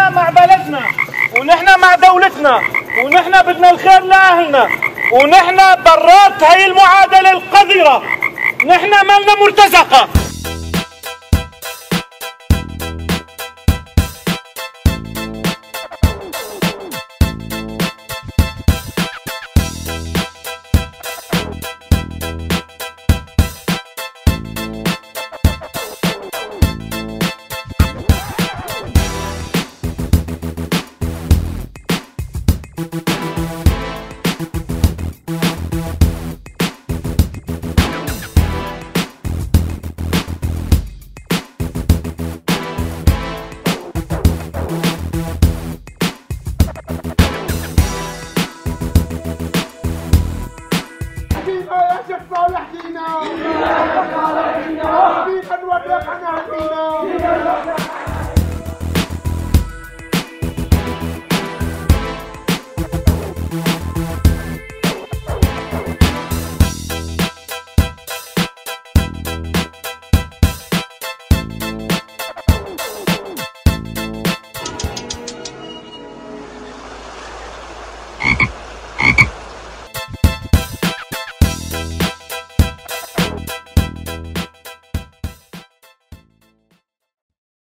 ونحن مع بلدنا، ونحن مع دولتنا، ونحن بدنا الخير لأهلنا، ونحن برات هاي المعادلة القذرة. نحن مالنا مرتزقة.